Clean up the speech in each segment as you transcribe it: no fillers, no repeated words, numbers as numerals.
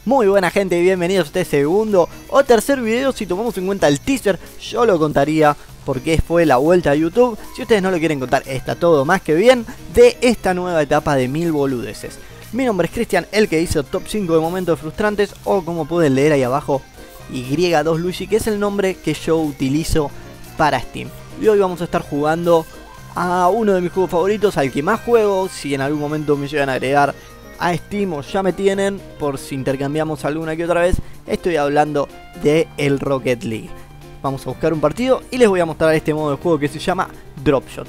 Muy buena gente, bienvenidos a este segundo o tercer video. Si tomamos en cuenta el teaser, yo lo contaría porque fue la vuelta a YouTube. Si ustedes no lo quieren contar, está todo más que bien de esta nueva etapa de mil boludeces. Mi nombre es Cristian, el que hizo top 5 de momentos frustrantes, o como pueden leer ahí abajo, Y2Luigi, que es el nombre que yo utilizo para Steam. Y hoy vamos a estar jugando a uno de mis juegos favoritos, al que más juego. Si en algún momento me llegan a agregar a Steam o ya me tienen, por si intercambiamos alguna que otra vez, estoy hablando de el Rocket League. Vamos a buscar un partido y les voy a mostrar este modo de juego que se llama Drop Shot.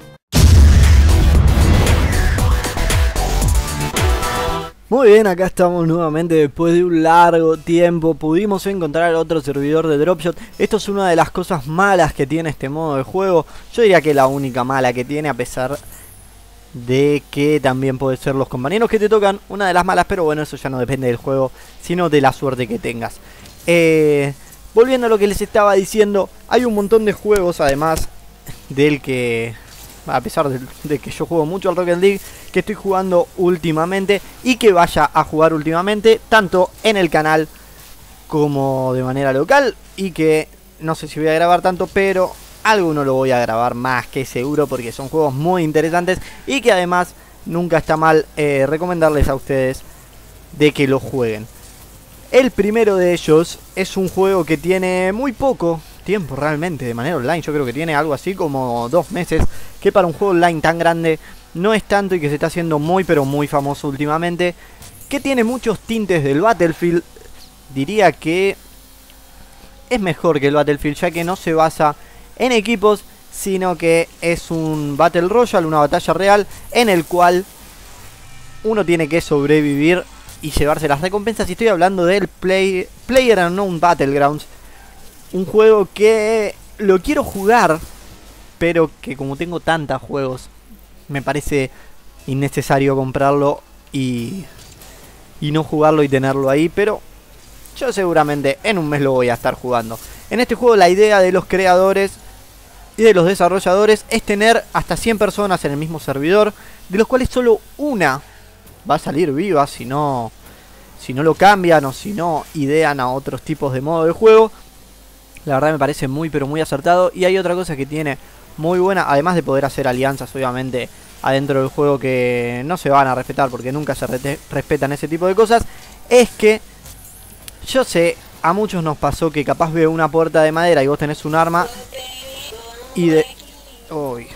Muy bien, acá estamos nuevamente después de un largo tiempo. Pudimos encontrar otro servidor de Dropshot. Esto es una de las cosas malas que tiene este modo de juego. Yo diría que es la única mala que tiene, a pesar de que también puede ser los compañeros que te tocan una de las malas. Pero bueno, eso ya no depende del juego, sino de la suerte que tengas. Volviendo a lo que les estaba diciendo, hay un montón de juegos, además del que... a pesar de que yo juego mucho al Rocket League, que estoy jugando últimamente y que vaya a jugar últimamente, tanto en el canal como de manera local, y que no sé si voy a grabar tanto, pero alguno lo voy a grabar más que seguro, porque son juegos muy interesantes y que además nunca está mal recomendarles a ustedes de que lo jueguen. El primero de ellos es un juego que tiene muy poco tiempo realmente de manera online. Yo creo que tiene algo así como 2 meses, que para un juego online tan grande no es tanto, y que se está haciendo muy pero muy famoso últimamente, que tiene muchos tintes del Battlefield. Diría que es mejor que el Battlefield, ya que no se basa en equipos, sino que es un Battle Royale, una batalla real en el cual uno tiene que sobrevivir y llevarse las recompensas. Y estoy hablando del PlayerUnknown's Battlegrounds, un juego que lo quiero jugar, pero que como tengo tantos juegos, me parece innecesario comprarlo y no jugarlo y tenerlo ahí. Pero yo seguramente en un mes lo voy a estar jugando. En este juego la idea de los creadores y de los desarrolladores es tener hasta 100 personas en el mismo servidor, de los cuales solo una va a salir viva si no lo cambian o si no idean a otros tipos de modo de juego. La verdad me parece muy pero muy acertado. Y hay otra cosa que tiene muy buena, además de poder hacer alianzas obviamente adentro del juego, que no se van a respetar porque nunca se respetan ese tipo de cosas, es que yo sé, a muchos nos pasó que capaz veo una puerta de madera y vos tenés un arma y de... Uy.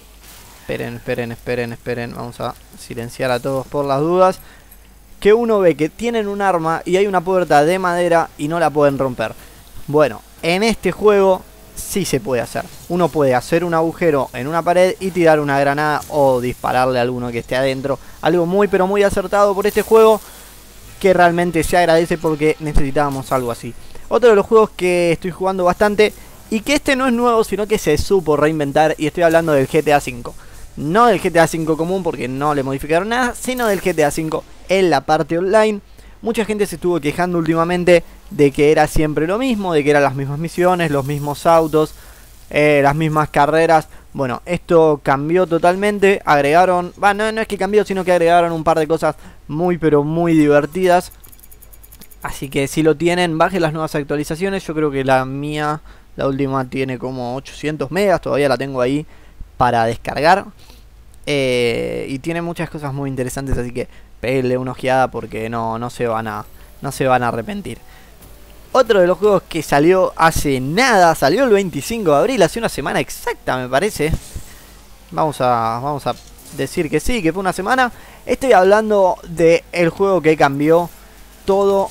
Esperen, vamos a silenciar a todos por las dudas. Que uno ve que tienen un arma y hay una puerta de madera y no la pueden romper. Bueno, en este juego sí se puede hacer. Uno puede hacer un agujero en una pared y tirar una granada o dispararle a alguno que esté adentro. Algo muy pero muy acertado por este juego, que realmente se agradece porque necesitábamos algo así. Otro de los juegos que estoy jugando bastante, y que este no es nuevo, sino que se supo reinventar, y estoy hablando del GTA V. No del GTA V común, porque no le modificaron nada, sino del GTA V en la parte online. Mucha gente se estuvo quejando últimamente de que era siempre lo mismo, de que eran las mismas misiones, los mismos autos, las mismas carreras. Bueno, esto cambió totalmente. Agregaron, no es que cambió, sino que agregaron un par de cosas muy pero muy divertidas. Así que si lo tienen, bajen las nuevas actualizaciones. Yo creo que la mía, la última, tiene como 800 megas, todavía la tengo ahí para descargar. Y tiene muchas cosas muy interesantes, así que peguenle una ojeada porque no se van a arrepentir. Otro de los juegos que salió hace nada, salió el 25 de abril, hace una semana exacta me parece. Vamos a decir que sí, que fue una semana. Estoy hablando del juego que cambió todo.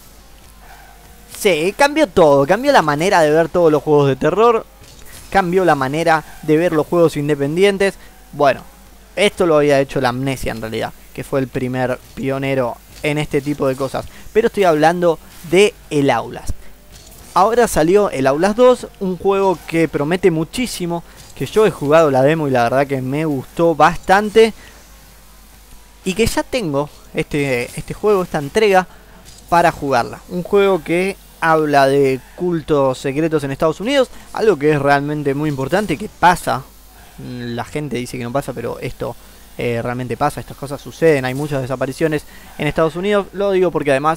Sí, cambió todo, cambió la manera de ver todos los juegos de terror, cambió la manera de ver los juegos independientes. Bueno, esto lo había hecho la Amnesia en realidad, que fue el primer pionero en este tipo de cosas. Pero estoy hablando de el Outlast. Ahora salió el Outlast 2, un juego que promete muchísimo, que yo he jugado la demo y la verdad que me gustó bastante. Y que ya tengo este juego, esta entrega, para jugarla. Un juego que habla de cultos secretos en Estados Unidos, algo que es realmente muy importante, que pasa. La gente dice que no pasa, pero esto realmente pasa, estas cosas suceden, hay muchas desapariciones en Estados Unidos. Lo digo porque además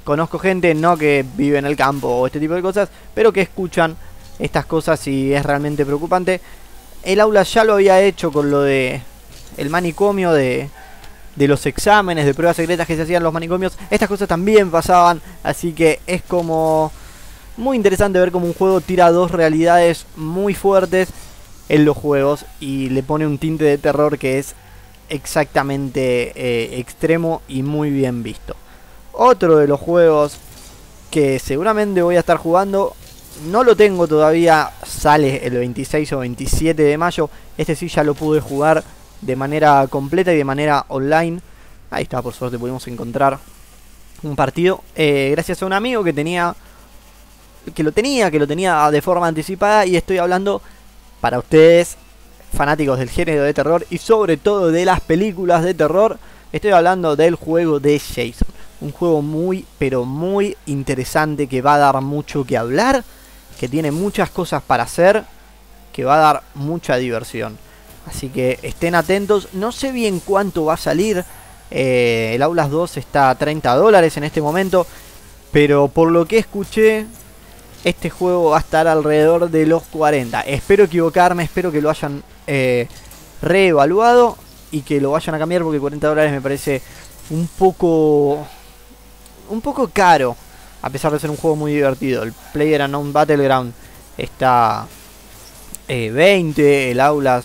conozco gente, no que vive en el campo o este tipo de cosas, pero que escuchan estas cosas y es realmente preocupante. El aula ya lo había hecho con lo de el manicomio de los exámenes, de pruebas secretas que se hacían en los manicomios. Estas cosas también pasaban, así que es como muy interesante ver cómo un juego tira dos realidades muy fuertes en los juegos y le pone un tinte de terror que es exactamente extremo y muy bien visto. Otro de los juegos que seguramente voy a estar jugando, no lo tengo todavía, sale el 26 o 27 de mayo. Este sí ya lo pude jugar de manera completa y de manera online. Ahí está, por suerte pudimos encontrar un partido gracias a un amigo que lo tenía de forma anticipada. Y estoy hablando para ustedes, fanáticos del género de terror y sobre todo de las películas de terror. Estoy hablando del juego de Jason. Un juego muy, pero muy interesante, que va a dar mucho que hablar, que tiene muchas cosas para hacer, que va a dar mucha diversión. Así que estén atentos. No sé bien cuánto va a salir. El Outlast 2 está a $30 en este momento, pero por lo que escuché, este juego va a estar alrededor de los 40. Espero equivocarme, espero que lo hayan reevaluado y que lo vayan a cambiar, porque $40 me parece un poco caro, a pesar de ser un juego muy divertido. El PlayerUnknown's Battleground está 20, el Outlast...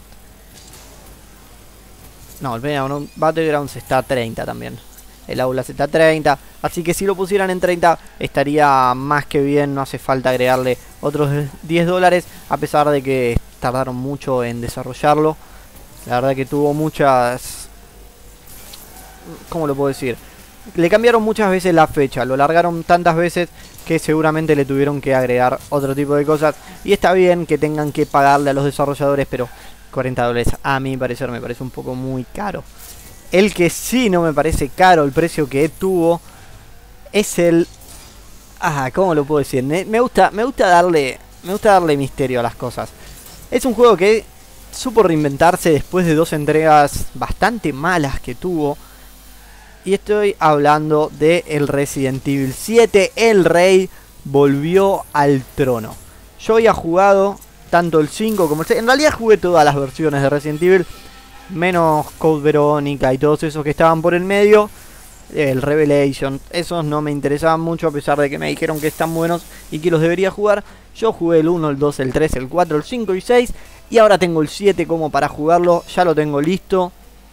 No, el PlayerUnknown's Battlegrounds está a 30 también. El Outlast está a 30, así que si lo pusieran en 30 estaría más que bien. No hace falta agregarle otros $10, a pesar de que tardaron mucho en desarrollarlo. La verdad que tuvo muchas... ¿Cómo lo puedo decir? Le cambiaron muchas veces la fecha, lo largaron tantas veces que seguramente le tuvieron que agregar otro tipo de cosas. Y está bien que tengan que pagarle a los desarrolladores, pero $40 a mi parecer me parece un poco muy caro. El que sí no me parece caro, el precio que tuvo, es el... ¿cómo lo puedo decir? Me gusta darle misterio a las cosas. Es un juego que supo reinventarse después de dos entregas bastante malas que tuvo. Y estoy hablando de el Resident Evil 7. El Rey volvió al trono. Yo había jugado tanto el 5 como el 6. En realidad jugué todas las versiones de Resident Evil, menos Code Verónica y todos esos que estaban por el medio. El Revelation, esos no me interesaban mucho, a pesar de que me dijeron que están buenos y que los debería jugar. Yo jugué el 1, el 2, el 3, el 4, el 5 y 6. Y ahora tengo el 7 como para jugarlo. Ya lo tengo listo.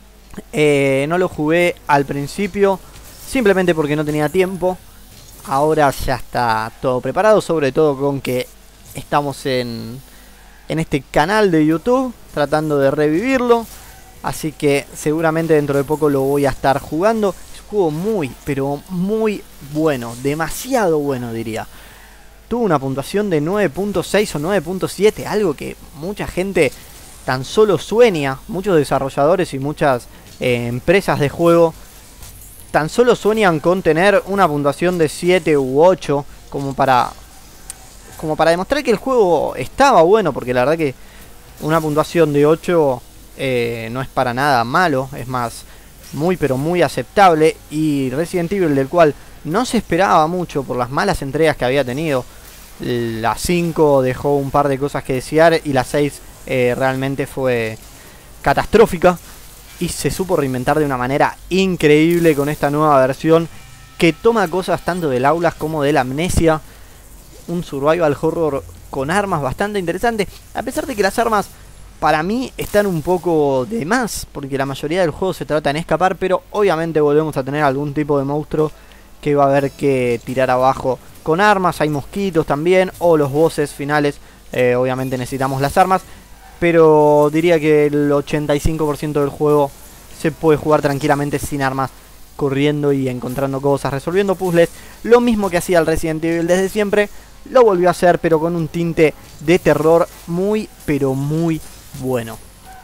No lo jugué al principio simplemente porque no tenía tiempo. Ahora ya está todo preparado, sobre todo con que estamos en este canal de YouTube tratando de revivirlo. Así que seguramente dentro de poco lo voy a estar jugando. Es un juego muy, pero muy bueno. Demasiado bueno, diría. Tuvo una puntuación de 9.6 o 9.7. Algo que mucha gente tan solo sueña. Muchos desarrolladores y muchas empresas de juego tan solo sueñan con tener una puntuación de 7 u 8. Como para demostrar que el juego estaba bueno. Porque la verdad que una puntuación de 8... no es para nada malo, es más, muy pero muy aceptable. Y Resident Evil, del cual no se esperaba mucho por las malas entregas que había tenido. La 5 dejó un par de cosas que desear y la 6 realmente fue catastrófica. Y se supo reinventar de una manera increíble con esta nueva versión, que toma cosas tanto del Outlast como de la Amnesia. Un survival horror con armas bastante interesante, a pesar de que las armas para mí están un poco de más, porque la mayoría del juego se trata en escapar, pero obviamente volvemos a tener algún tipo de monstruo que va a haber que tirar abajo con armas. Hay mosquitos también, o los bosses finales, obviamente necesitamos las armas, pero diría que el 85% del juego se puede jugar tranquilamente sin armas, corriendo y encontrando cosas, resolviendo puzzles. Lo mismo que hacía el Resident Evil desde siempre, lo volvió a hacer, pero con un tinte de terror muy, pero muy bueno.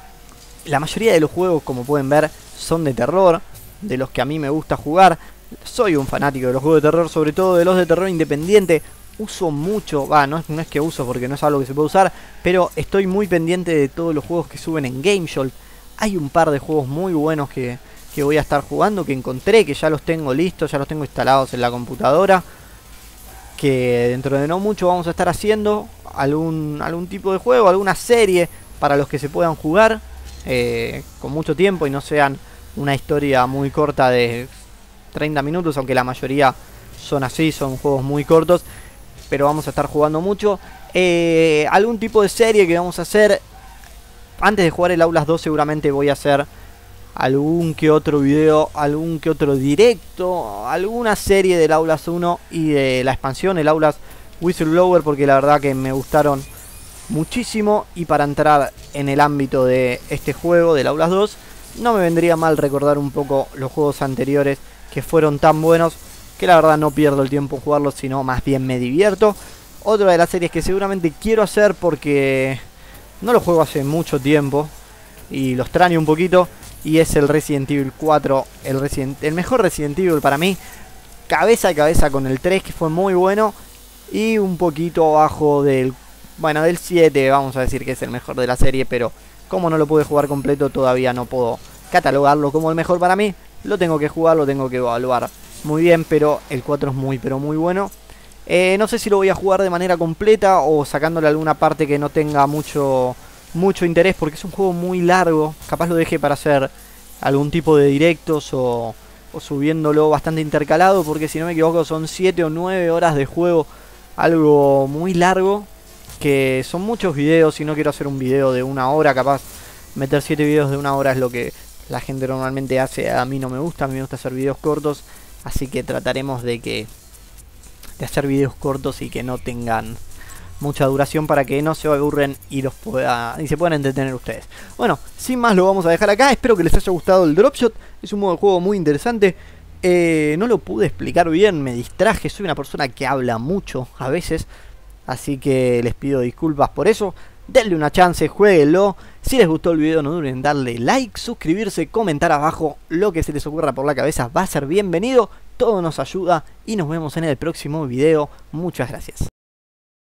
La mayoría de los juegos, como pueden ver, son de terror, de los que a mí me gusta jugar. Soy un fanático de los juegos de terror, sobre todo de los de terror independiente. Uso mucho, no es que uso porque no es algo que se puede usar, pero estoy muy pendiente de todos los juegos que suben en GameJolt. Hay un par de juegos muy buenos que que voy a estar jugando, que encontré, que ya los tengo listos, ya los tengo instalados en la computadora, que dentro de no mucho vamos a estar haciendo algún tipo de juego, alguna serie para los que se puedan jugar con mucho tiempo y no sean una historia muy corta de 30 minutos, aunque la mayoría son así, son juegos muy cortos, pero vamos a estar jugando mucho. Algún tipo de serie que vamos a hacer antes de jugar el Outlast 2, seguramente voy a hacer algún que otro video, algún que otro directo, alguna serie del Outlast 1 y de la expansión, el Outlast Whistleblower, porque la verdad que me gustaron muchísimo. Y para entrar en el ámbito de este juego, del Outlast 2, no me vendría mal recordar un poco los juegos anteriores que fueron tan buenos, que la verdad no pierdo el tiempo en jugarlos, sino más bien me divierto. Otra de las series que seguramente quiero hacer, porque no lo juego hace mucho tiempo y lo extraño un poquito, y es el Resident Evil 4, el mejor Resident Evil para mí, cabeza a cabeza con el 3, que fue muy bueno, y un poquito abajo del 7, vamos a decir que es el mejor de la serie, pero como no lo pude jugar completo, todavía no puedo catalogarlo como el mejor para mí. Lo tengo que jugar, lo tengo que evaluar muy bien, pero el 4 es muy, pero muy bueno. No sé si lo voy a jugar de manera completa o sacándole alguna parte que no tenga mucho interés, porque es un juego muy largo. Capaz lo deje para hacer algún tipo de directos o subiéndolo bastante intercalado, porque si no me equivoco son 7 o 9 horas de juego, algo muy largo, que son muchos videos y no quiero hacer un video de 1 hora. Capaz meter 7 videos de 1 hora es lo que la gente normalmente hace. A mí no me gusta, a mí me gusta hacer videos cortos, así que trataremos de hacer videos cortos y que no tengan mucha duración, para que no se aburren y se puedan entretener ustedes. Bueno, sin más lo vamos a dejar acá. Espero que les haya gustado el Dropshot. Es un modo de juego muy interesante. No lo pude explicar bien, me distraje. Soy una persona que habla mucho a veces, así que les pido disculpas por eso. Denle una chance, jueguenlo. Si les gustó el video, no duden en darle like, suscribirse, comentar abajo. Lo que se les ocurra por la cabeza va a ser bienvenido. Todo nos ayuda y nos vemos en el próximo video. Muchas gracias.